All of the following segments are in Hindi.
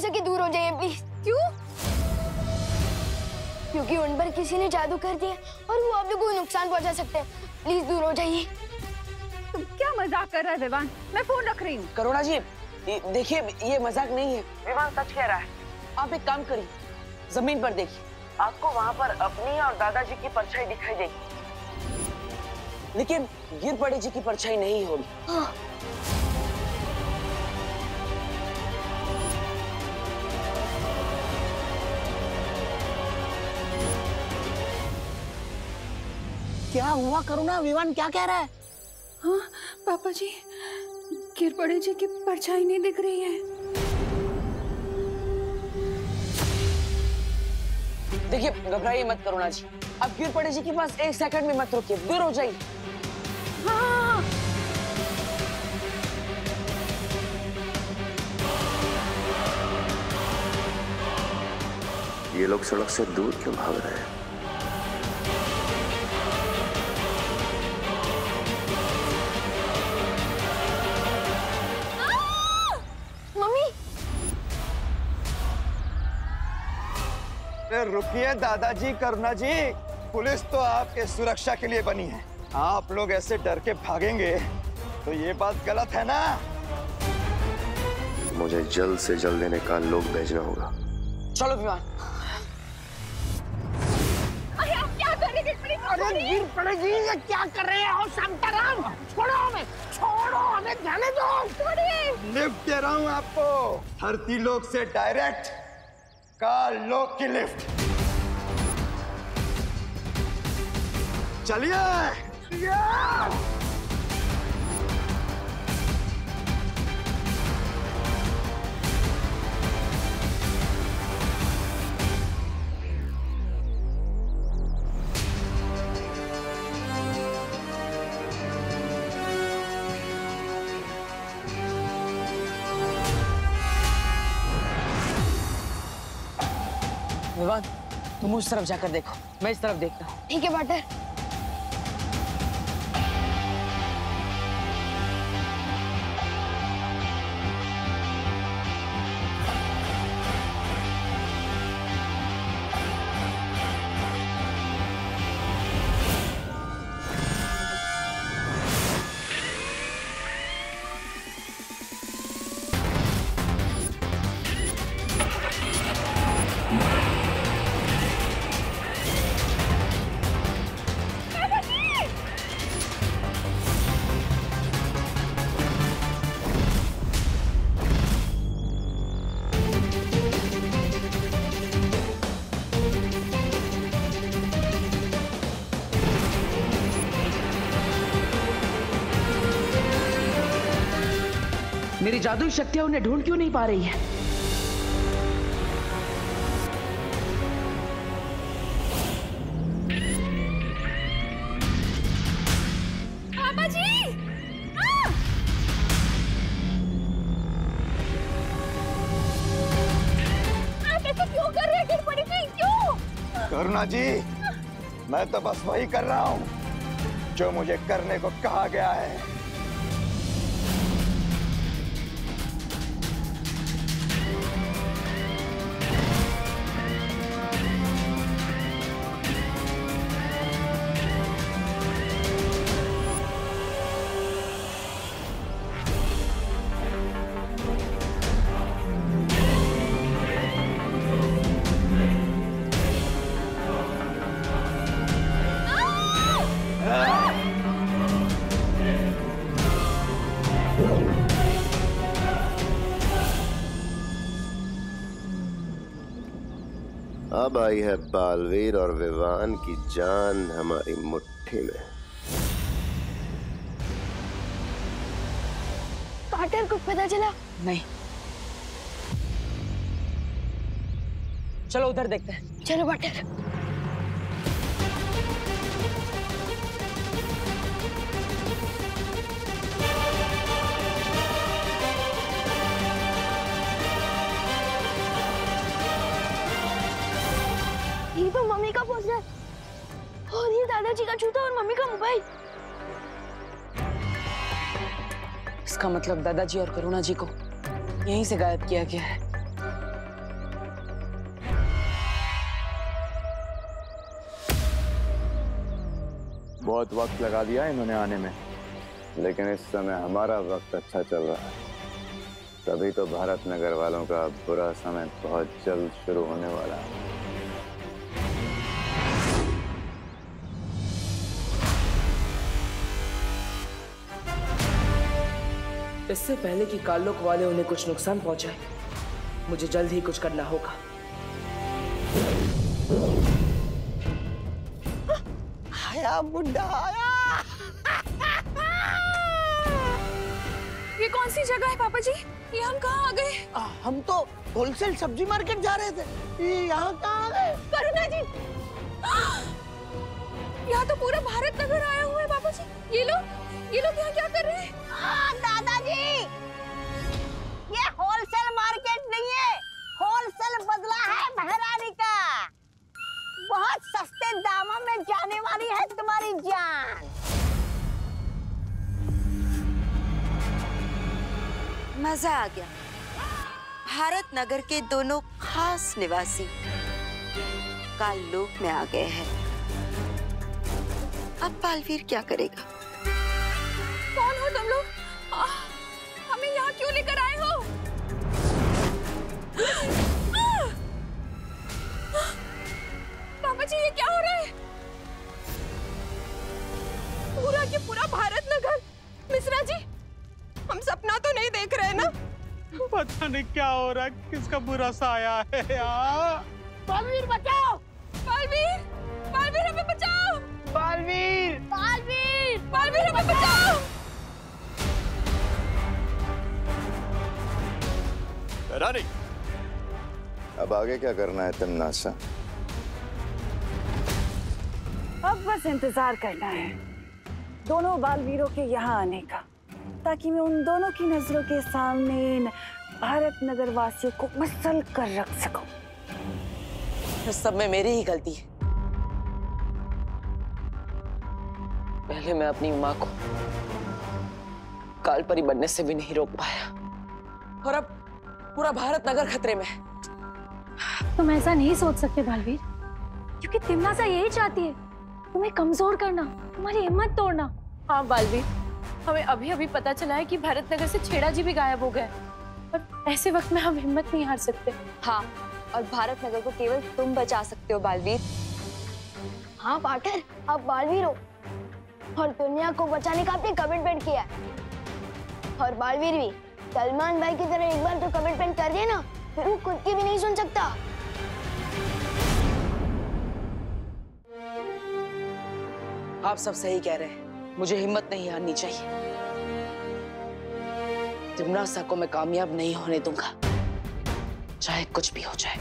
कि दूर हो जाइए प्लीज। क्यों? क्योंकि उन पर किसी ने जादू कर दिया और वो आप लोगों को नुकसान पहुंचा सकते हैं। प्लीज दूर हो जाइए। तुम क्या मजाक कर रहा है विवान? मैं फोन रख रही हूँ। करुणा जी देखिए, ये मजाक नहीं है, विवान सच कह रहा है। आप एक काम करिए, जमीन पर देखिए, आपको वहाँ पर अपनी और दादाजी की परछाई दिखाई देगी, लेकिन गिर पड़े जी की परछाई नहीं होगी। हाँ। क्या हुआ करुणा? विवान क्या कह रहा है? हाँ पापा जी, गिर पड़े जी की परछाई नहीं दिख रही है। देखिए घबराइए मत करुणा जी, अब गिर पड़े जी के पास 1 सेकंड भी मत रुकिए, दूर हो जाइए। हाँ। ये लोग सड़क से दूर क्यों भाग रहे हैं? रुकिए दादाजी, करुणा जी, पुलिस तो आपके सुरक्षा के लिए बनी है। आप लोग ऐसे डर के भागेंगे तो ये बात गलत है ना? मुझे जल्द से जल्द इन्हें काल लोग भेजना होगा। चलो विमान। अरे आप क्या कर रहे हैं? अरे गिर पड़े जी, ये क्या कर रहे हैं? शांताराम छोड़ो हमें, छोड़ो हमें, जाने दो। छोड़िए। लिफ्ट दे रहा हूँ आपको, धरती लोक से डायरेक्ट काल लोक की लिफ्ट। चलिए। विवान तुम उस तरफ जाकर देखो, मैं इस तरफ देखता हूँ। ठीक है पार्टनर। मेरी जादुई शक्तियां उन्हें ढूंढ क्यों नहीं पा रही है? पापा जी! आप ऐसे क्यों कर रहे हैं? गिर पड़ी थी क्यों? करुणा जी, मैं तो बस वही कर रहा हूँ जो मुझे करने को कहा गया है। अब आई है बालवीर और विवान की जान हमारी मुट्ठी में। पार्टनर को पता चला? नहीं, चलो उधर देखते हैं। चलो पार्टनर। ये तो मम्मी का पोस्टर और ये दादाजी का जूता और मम्मी का मोबाइल। इसका मतलब दादाजी और करुणा जी को यहीं से गायब किया गया है। बहुत वक्त लगा दिया इन्होंने आने में, लेकिन इस समय हमारा वक्त अच्छा चल रहा है। तभी तो भारत नगर वालों का बुरा समय बहुत जल्द शुरू होने वाला है। इससे पहले कि कालोक वाले उन्हें कुछ नुकसान पहुंचाए, मुझे जल्द ही कुछ करना होगा। आया बुड्ढा आया। ये कौन सी जगह है पापा जी? ये हम कहाँ आ गए? हम तो होलसेल सब्जी मार्केट जा रहे थे, ये यहाँ कहाँ आ गए? करुणा जी, यहाँ तो पूरा भारत नगर आया हुआ है पापा जी। ये लोग यहाँ क्या कर रहे हैं? दादाजी, ये होलसेल मार्केट नहीं है, होलसेल बदला है महारानी का। बहुत सस्ते दामों में जाने वाली है तुम्हारी जान। मजा आ गया। भारत नगर के दोनों खास निवासी काललोक में आ गए हैं। अब बालवीर क्या करेगा? कौन हो तुम लोग? हमें यहाँ क्यों लेकर आए हो? पापा जी, ये क्या हो रहा है? पूरा के पूरा भारत नगर। मिश्रा जी, हम सपना तो नहीं देख रहे ना? पता नहीं क्या हो रहा है, किसका बुरा सा आया है यार। बालवीर बचाओ! बालवीर, बालवीर हमें बचाओ! बालवीर! बालवीर! बालवीर हमें बचाओ! रानी, अब आगे क्या करना है तिमनासा? अब बस इंतजार करना है दोनों बालवीरों के यहाँ आने का, ताकि मैं उन दोनों की नजरों के सामने इन भारत नगर वासियों को मसल कर रख सकूं। इस सब में मेरी ही गलती है। पहले मैं अपनी माँ को कालपरी बनने से भी नहीं रोक पाया, और अब पूरा भारत नगर खतरे में है। तुम ऐसा नहीं सोच सकते बालवीर, क्योंकि तिमनासा यही चाहती है, तुम्हें कमजोर करना, तुम्हारी हिम्मत तोड़ना। हाँ बालवीर, हमें अभी अभी पता चला है कि भारत नगर से छेड़ा जी भी गायब हो गए, पर ऐसे वक्त में हम हिम्मत नहीं हार सकते। हाँ, और भारत नगर को केवल तुम बचा सकते हो बालवीर। हाँ पार्टनर, आप बालवीर हो और दुनिया को बचाने का आपने कमिटमेंट किया है। और बालवीर भी सलमान भाई की तरह एक बार तो कमिटमेंट कर दिया ना, फिर वो खुद की भी नहीं सुन सकता। आप सब सही कह रहे हैं, मुझे हिम्मत नहीं हारनी चाहिए। तिमनासा को मैं कामयाब नहीं होने दूंगा, चाहे कुछ भी हो जाए।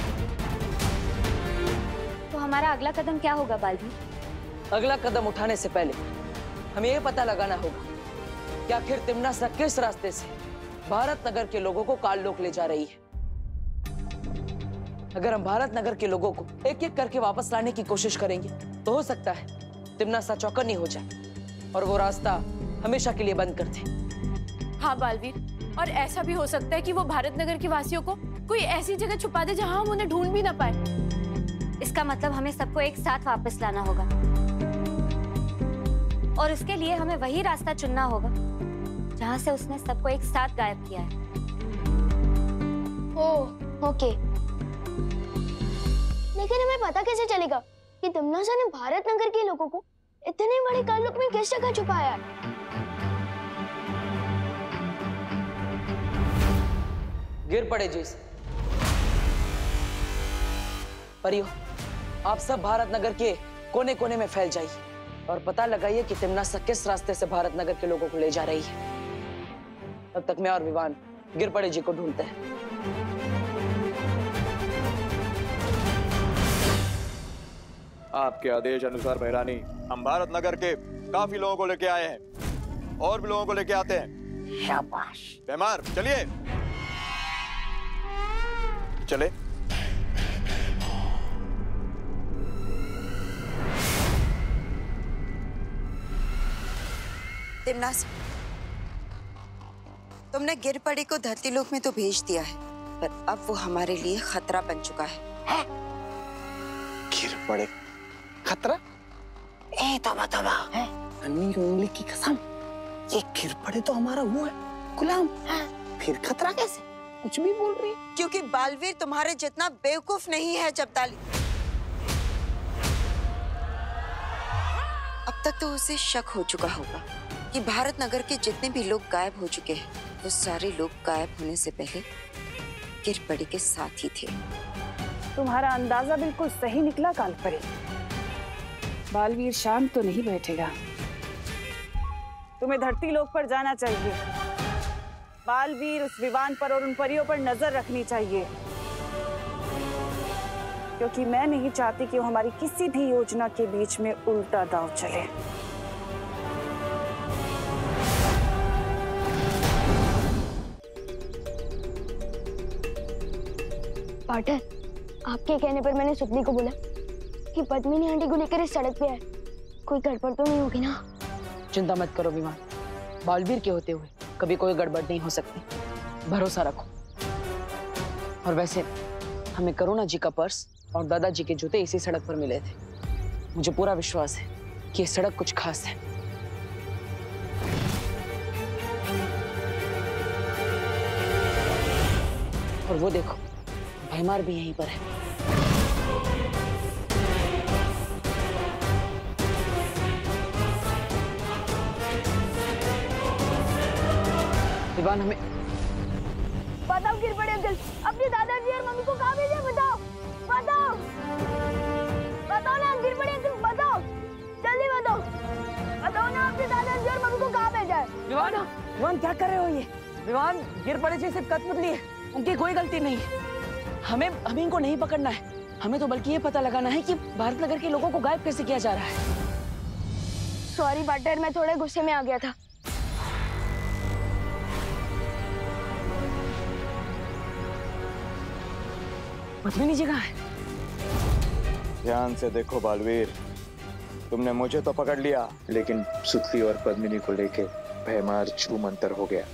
तो हमारा अगला कदम क्या होगा बालवीर? अगला कदम उठाने से पहले हमें यह पता लगाना होगा कि आखिर तिमनासा किस रास्ते से भारत नगर के लोगों को काललोक ले जा रही है। अगर हम भारत नगर के लोगों को एक एक करके वापस लाने की कोशिश करेंगे, तो हो सकता है तिमनासा चौकन्नी हो जाए और वो रास्ता हमेशा के लिए बंद कर दे। हाँ बालवीर, और ऐसा भी हो सकता है कि वो भारत नगर के वासियों को कोई ऐसी जगह छुपा दे जहां हम उन्हें ढूंढ भी ना पाए। इसका मतलब हमें सबको एक साथ वापस लाना होगा, और उसके लिए हमें वही रास्ता चुनना होगा जहां से उसने सबको एक साथ गायब किया है। ओके, लेकिन हमें पता कैसे चलेगा कि तिमनासा ने भारत नगर के लोगों को इतने बड़े काललोक में किस जगह छुपाया है? गिर पड़े जिस परियो, आप सब भारत नगर के कोने कोने में फैल जाइए और पता लगाइए कि तिमनासा किस रास्ते से भारत नगर के लोगों को ले जा रही है। तब तक मैं और विवान गिर पड़े जी को ढूंढते हैं। आपके आदेश अनुसार बहरानी, हम भारत नगर के काफी लोगों को लेके आए हैं और भी लोगों को लेके आते हैं। शाबाश। बेमार, चलिए चले। तिमनासा, तुमने गिरपड़ी को धरती लोक में तो भेज दिया है, पर अब वो हमारे लिए खतरा बन चुका है। गिर पड़े खतरा? ए तौबा तौबा है। अन्नी उंगली की कसम, ये गिर पड़े तो हमारा वो है गुलाम है, फिर खतरा कैसे? कुछ भी बोल रही है। क्योंकि बालवीर तुम्हारे जितना बेवकूफ नहीं है जब्ताली। अब तक तो उसे शक हो चुका होगा कि भारत नगर के जितने भी लोग गायब हो चुके हैं वो सारे लोग गायब होने से पहले गिरपड़ी के साथ ही थे। तुम्हारा अंदाजा बिल्कुल सही निकला कालपरी। बालवीर शांत तो नहीं बैठेगा। तुम्हें धरती लोक पर जाना चाहिए। बालवीर उस विवान पर और उन परियों पर नजर रखनी चाहिए, क्योंकि मैं नहीं चाहती कि वो हमारी किसी भी योजना के बीच में उल्टा दांव चले। पार्टनर, आपके कहने पर मैंने सुतली को बोला कि पद्मिनी आंटी को लेकर इस सड़क पे आए। कोई गड़बड़ तो नहीं होगी ना? चिंता मत करो विमान, बालवीर के होते हुए कभी कोई गड़बड़ नहीं हो सकती, भरोसा रखो। और वैसे हमें करुणा जी का पर्स और दादाजी के जूते इसी सड़क पर मिले थे। मुझे पूरा विश्वास है कि ये सड़क कुछ खास है। और वो देखो, भैमार भी यहीं पर है। विवान, हमें बताओ गिरपड़ी अंकल, अपने दादाजी और मम्मी को कहाँ भेजा? बताओ बताओ बताओ ना गिरपड़ी अंकल, बताओ जल्दी बताओ। बताओ ना अपने दादाजी और मम्मी को कहाँ भेजा है? विवान क्या कर रहे हो ये? विवान, गिरपड़ी जी सिर्फ कत्ल है, उनकी कोई गलती नहीं है। हमें इनको नहीं पकड़ना है, हमें तो बल्कि ये पता लगाना है कि भारत नगर के लोगों को गायब कैसे किया जा रहा है। सॉरी पार्टनर, मैं थोड़े गुस्से में आ गया था। पद्मिनी जी कहाँ है? ध्यान से देखो बालवीर, तुमने मुझे तो पकड़ लिया, लेकिन सुतली और पद्मिनी को लेके भैमार छू मंतर हो गया।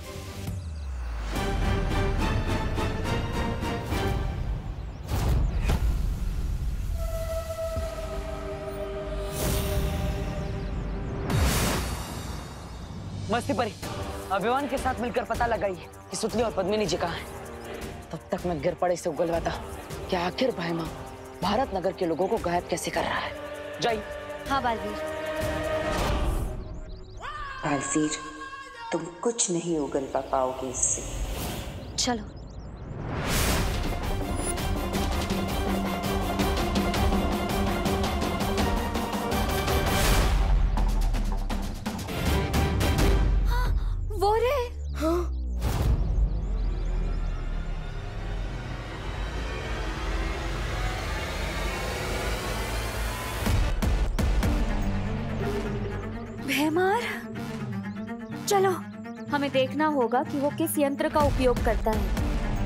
मस्ती परी, अभिमान के साथ मिलकर पता लगाइए कि सुतली और पद्मिनी जी कहाँ हैं। तब तक मैं गिरपड़े से उगलवाता कि आखिर भैमा भारत नगर के लोगों को गायब कैसे कर रहा है। जाइए। हाँ बालवीर। बालवीर, तुम कुछ नहीं उगलवा पाओगे इससे। चलो। वो रे। हाँ। भैमार, चलो हमें देखना होगा कि वो किस यंत्र का उपयोग करता है।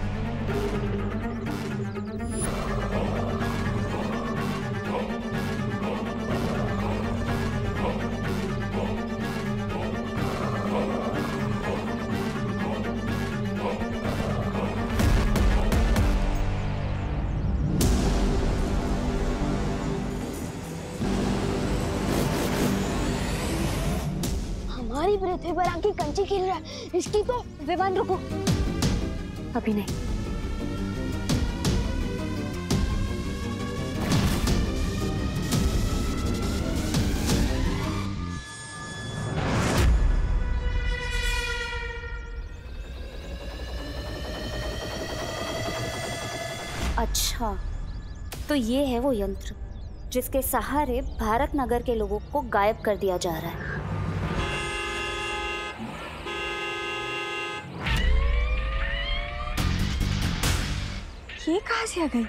हमारी पृथ्वी पर आके कंची खेल रहा है, इसकी तो। विवान रुको, अभी नहीं। अच्छा, तो ये है वो यंत्र जिसके सहारे भारत नगर के लोगों को गायब कर दिया जा रहा है। ये कहाँ से आ गई?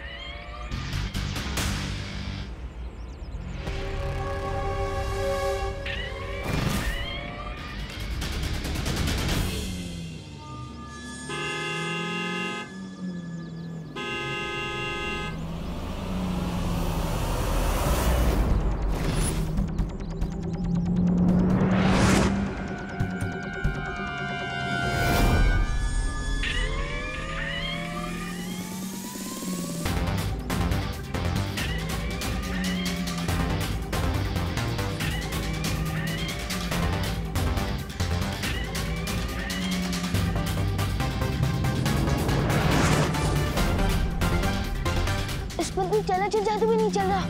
मैजिक जादू भी नहीं चल रहा।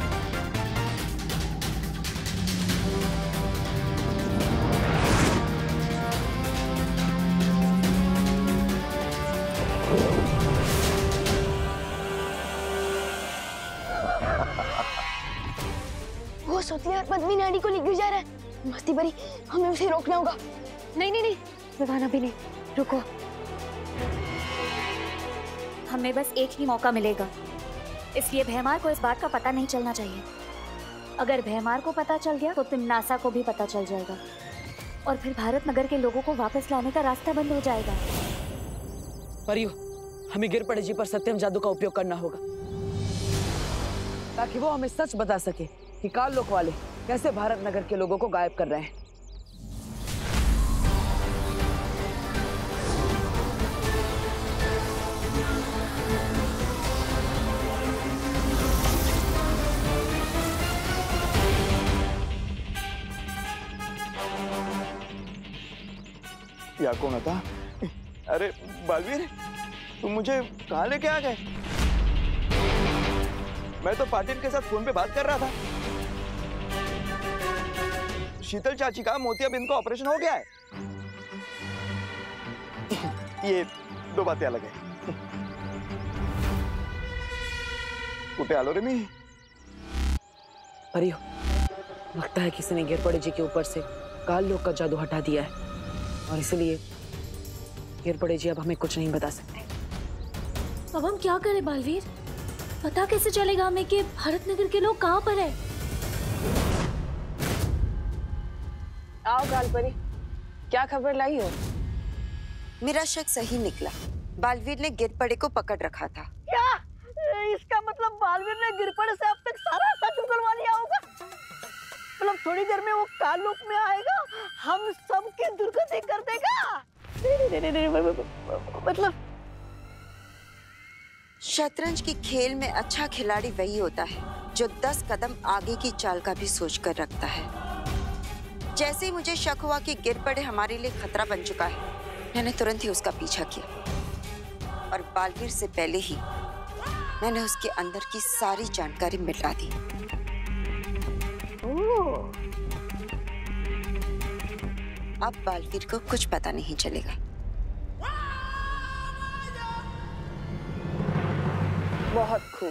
वो सुतली और पद्मी नाडी को लेकर जा रहा है। मस्ती परी, हमें उसे रोकना होगा। नहीं नहीं नहीं विवान, अभी नहीं, रुको। हमें बस एक ही मौका मिलेगा, इसलिए भैमार को इस बात का पता नहीं चलना चाहिए। अगर भैमार को पता चल गया तो तिम्नासा को भी पता चल जाएगा और फिर भारत नगर के लोगों को वापस लाने का रास्ता बंद हो जाएगा। परियो, हमें गिरपड़े जी पर सत्यम जादू का उपयोग करना होगा ताकि वो हमें सच बता सके कि काल लोक वाले कैसे भारत नगर के लोगों को गायब कर रहे हैं। या कौन था? अरे बालवीर, तुम मुझे कहाँ लेके आ गए? मैं तो पाटिल के साथ फोन पे बात कर रहा था। शीतल चाची का मोतियाबिंद का ऑपरेशन हो गया है। ये दो बातें अलग है। कुटे आलो रे मी। परियो, लगता है किसी ने गिरपड़े जी के ऊपर से काल लोक का जादू हटा दिया है और इसलिए गिरपड़े जी अब हमें कुछ नहीं बता सकते। अब हम क्या करें बालवीर? पता कैसे चलेगा हमें कि भारत नगर के लोग कहाँ पर है? आओ कालपरी, क्या खबर लाई हो? मेरा शक सही निकला। बालवीर ने गिरपड़े को पकड़ रखा था। क्या? इसका मतलब बालवीर ने गिरपड़े से अब तक सारा सच उगलवा लिया होगा। मतलब थोड़ी देर में वो काल लोक में आएगा, हम सबकी दुर्गति कर देगा। नहीं, मतलब शतरंज की खेल में अच्छा खिलाड़ी वही होता है जो 10 कदम आगे की चाल का भी सोच कर रखता है। जैसे ही मुझे शक हुआ कि गिरपड़े हमारे लिए खतरा बन चुका है, मैंने तुरंत ही उसका पीछा किया और बालवीर से पहले ही मैंने उसके अंदर की सारी जानकारी मिटा दी। अब बालवीर को कुछ पता नहीं चलेगा। बहुत खूब।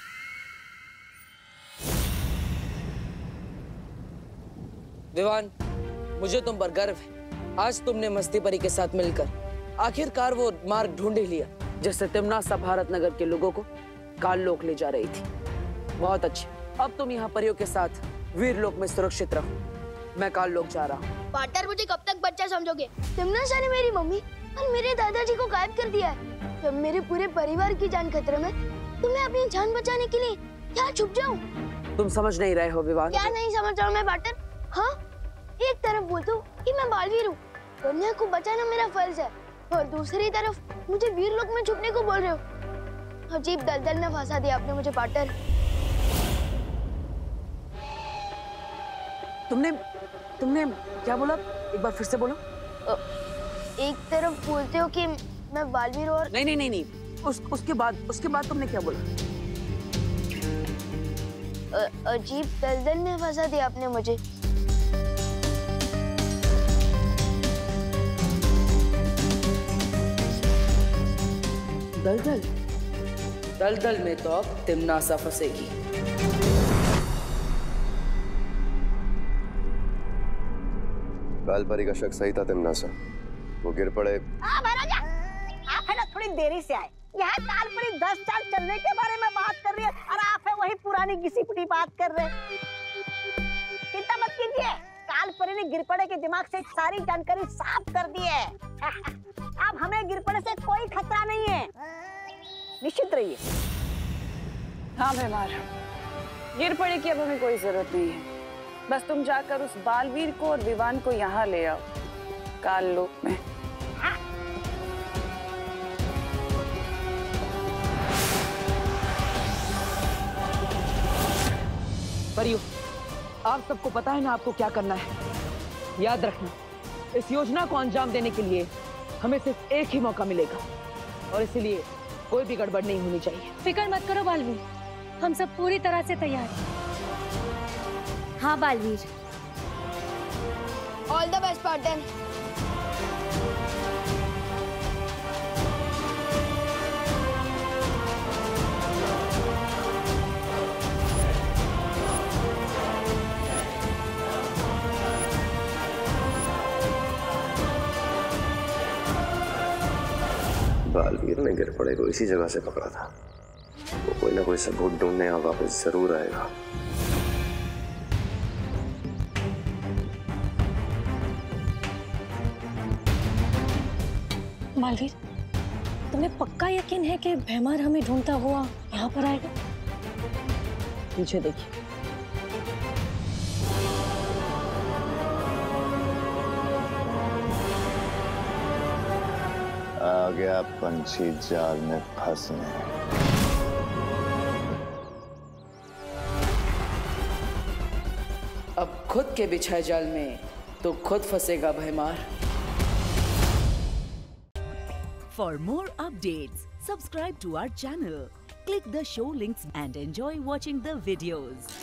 विवान, मुझे तुम पर गर्व है। आज तुमने मस्ती परी के साथ मिलकर आखिरकार वो मार्ग ढूंढ ही लिया जिससे तिम्नासा भारत नगर के लोगों को काल लोक ले जा रही थी। बहुत अच्छे, अब तुम यहाँ परियों के साथ वीर लोक में सुरक्षित रहो। मैं काल लोक जा रहा हूँ। पार्टनर, मुझे कब तक बच्चा समझोगे? तिम्नासा ने मेरी मम्मी और मेरे दादाजी को गायब कर दिया है। जब मेरे पूरे परिवार की जान खतरे में, तो मैं अपनी जान बचाने के लिए क्या छुप जाऊं? तुम समझ नहीं रहे हो विवान। क्या नहीं समझ रहा हूँ मैं पार्टनर? हाँ, एक तरफ बोलता हूँ कि मैं बालवीर हूँ, दुनिया को बचाना मेरा फर्ज है, और दूसरी तरफ मुझे वीर लोक में छुपने को बोल रहे हो। अजीब दलदल में फंसा दिया आपने मुझे पार्टनर। तुमने क्या बोला? एक बार फिर से बोलो। एक तरफ बोलते हो कि मैं बालवीर और नहीं। उसके बाद तुमने क्या बोला? अजीब दलदल में फंसा दिया आपने मुझे। दलदल में तो अब तिम्नासा फंसेगी। कालपरी का शक सही था तिम्नासा। वो गिरपड़े। महाराजा, आप है ना थोड़ी देरी से आए। यहाँ कालपरी 10 साल चलने के बारे में बात कर रही है और आप है वही पुरानी घिसी पिटी बात कर रहे हैं। चिंता मत कीजिए, कालपरी ने गिरपड़े के दिमाग से सारी जानकारी साफ कर दी है। अब हमें गिरपड़े से कोई खतरा नहीं है, निश्चित रहिए। हाँ भैमार, गिरपड़े की अब हमें कोई जरूरत नहीं है। बस तुम जाकर उस बालवीर को और विवान को यहाँ ले आओ काल लोक में। परियो, आप सबको पता है ना आपको क्या करना है। याद रखना, इस योजना को अंजाम देने के लिए हमें सिर्फ एक ही मौका मिलेगा और इसलिए कोई भी गड़बड़ नहीं होनी चाहिए। फिक्र मत करो बालवीर, हम सब पूरी तरह से तैयार हैं। हाँ Baalveer. All the best spartan. Baalveer ने गिरपड़े को इसी जगह से पकड़ा था। वो कोई ना कोई सबूत ढूंढने और वापस जरूर आएगा। बालवीर, तुम्हें पक्का यकीन है कि भैमार हमें ढूंढता हुआ यहाँ पर आएगा? पीछे देखिए। आ गया पंछी जाल में फंसने। अब खुद के बिछाए जाल में तो खुद फंसेगा भैमार। For more updates, subscribe to our channel, click the show links and enjoy watching the videos.